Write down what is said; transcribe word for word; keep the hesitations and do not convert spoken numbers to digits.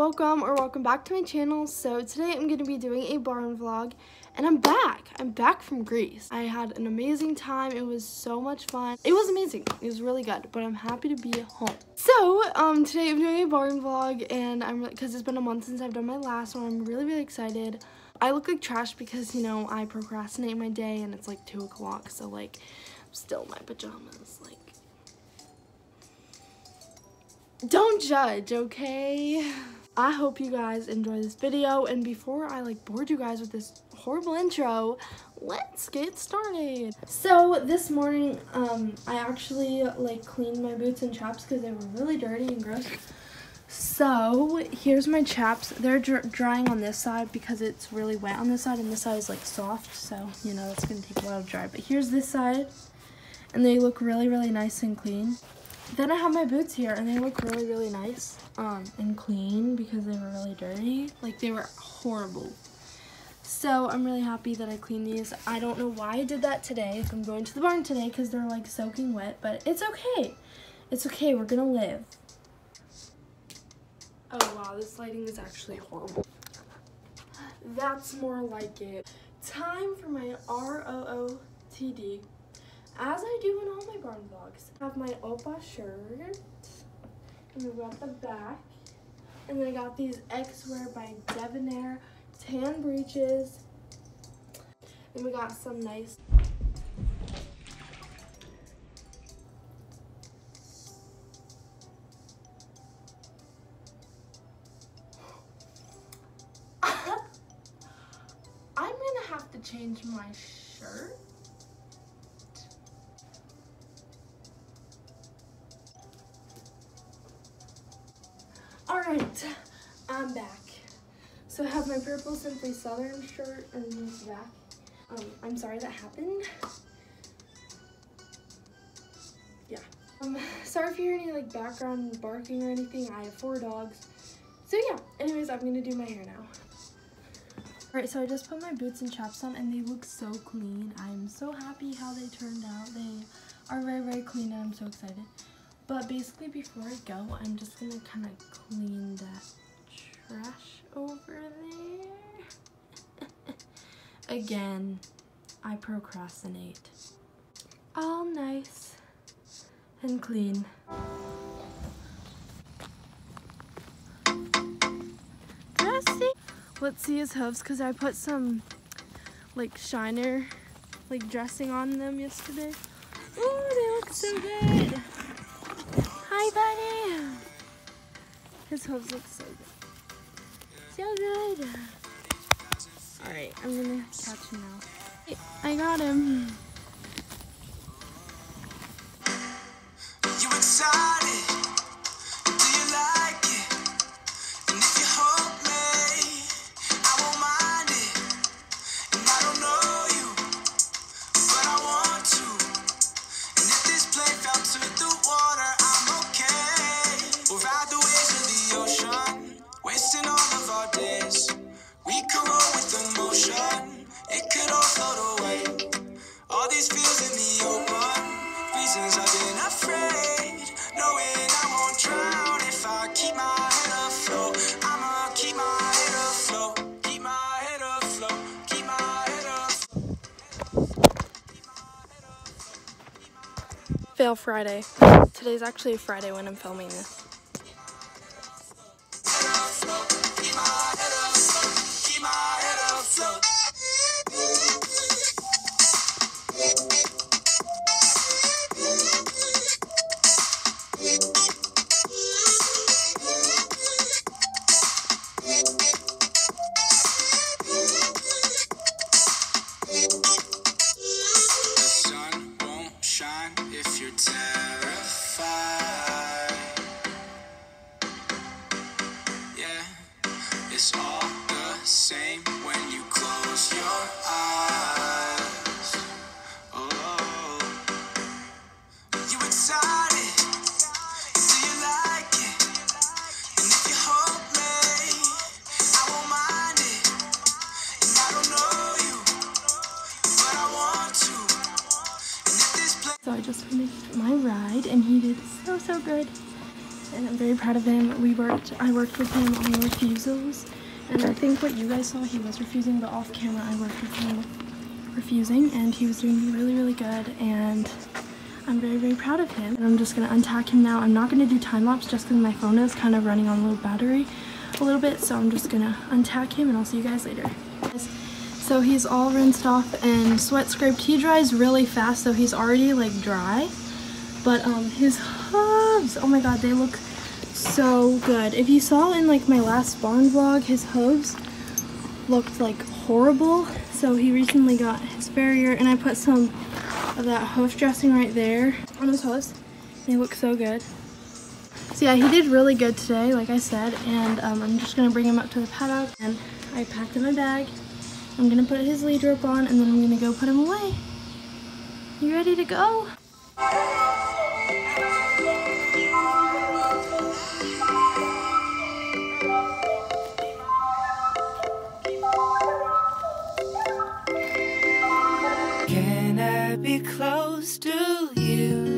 welcome or welcome back to my channel. So today I'm going to be doing a barn vlog and I'm back. I'm back from Greece. I had an amazing time. It was so much fun. It was amazing. It was really good, but I'm happy to be home. So um, today I'm doing a barn vlog and I'm because it's been a month since I've done my last one. I'm really, really excited. I look like trash because, you know, I procrastinate my day and it's like two o'clock. So like I'm still in my pajamas. Like, don't judge, okay? I hope you guys enjoy this video, and before I like bored you guys with this horrible intro, let's get started. So this morning, um, I actually like cleaned my boots and chaps because they were really dirty and gross. So here's my chaps. They're dr drying on this side because it's really wet on this side, and this side is like soft, so you know it's gonna take a while to dry. But here's this side, and they look really, really nice and clean. Then I have my boots here, and they look really, really nice um, and clean because they were really dirty. Like, they were horrible. So I'm really happy that I cleaned these. I don't know why I did that today. I'm going to the barn today because they're, like, soaking wet. But it's okay. It's okay. We're going to live. Oh, wow. This lighting is actually horrible. That's more like it. Time for my R O O T D. As I do in all my barn vlogs, I have my Opa shirt, and we got the back, and then I got these X-Wear by Debonair tan breeches, and we got some nice I'm gonna have to change my shirt. Alright, I'm back. So I have my purple Simply Southern shirt and this back. Um, I'm sorry that happened. Yeah. Um, sorry if you hear any like background barking or anything. I have four dogs. So yeah, anyways, I'm gonna do my hair now. Alright, so I just put my boots and chaps on and they look so clean. I'm so happy how they turned out. They are very, very clean and I'm so excited. But basically, before I go, I'm just gonna kind of clean that trash over there. Again, I procrastinate. All nice and clean. Let's see. Let's see his hooves, because I put some like shiner, like dressing on them yesterday. Ooh, they look so good. Hi, buddy. His hooves look so good. So good. Alright, I'm gonna catch him now. Hey, I got him. You excited? Do you like it? And if you hold me, I won't mind it. And I don't know you, but I want to. And if this plane fell to the water, I'm okay. We'll ride the waves of the ocean, wasting all of our days. We could roll with emotion, it could all float away. All these feels in the open, reasons I've been afraid. Knowing I won't drown if I keep my head afloat. I'ma keep my head afloat, keep my head afloat, keep my head afloat. Fail Friday. Today's actually a Friday when I'm filming this. It's all the same when you close your eyes. Oh, you excited? Do you like it? And if you hold me, I won't mind it. And I don't know you, but I want to. And if this place. So I just finished my ride, and he did so so good. and I'm very proud of him. We worked, I worked with him on refusals, and I think what you guys saw, he was refusing, but off camera I worked with him refusing, and he was doing really, really good, and I'm very, very proud of him. And I'm just gonna untack him now. I'm not gonna do time lapse just because my phone is kind of running on low battery a little bit, so I'm just gonna untack him and I'll see you guys later. So he's all rinsed off and sweat scraped. He dries really fast, so he's already like dry, but um his hooves, oh my god, they look so good. If you saw in like my last barn vlog, his hooves looked like horrible, so he recently got his farrier, and I put some of that hoof dressing right there on his hooves. They look so good. So yeah, he did really good today, like I said, and um, I'm just gonna bring him up to the paddock, and I packed in my bag. I'm gonna put his lead rope on, and then I'm gonna go put him away. You ready to go? Can I be close to you?